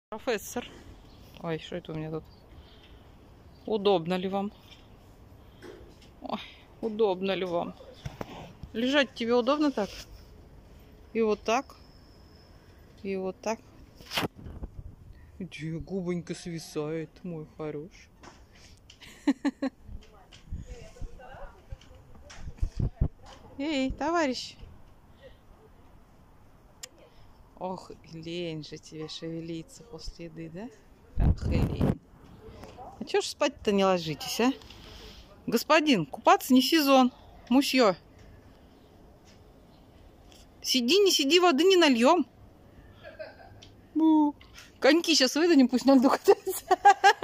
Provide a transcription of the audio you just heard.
Профессор. Ой, что это у меня тут? Удобно ли вам? Ой, удобно ли вам? Лежать тебе удобно так? И вот так. И вот так. Где губонька свисает, мой хороший. Эй, товарищ. Ох, лень же тебе шевелиться после еды, да? Ах, лень. А чё ж спать-то не ложитесь, а? Господин, купаться не сезон. Мусьё. Сиди, не сиди, воды не нальем. Коньки сейчас выдадим, пусть на льду катаются.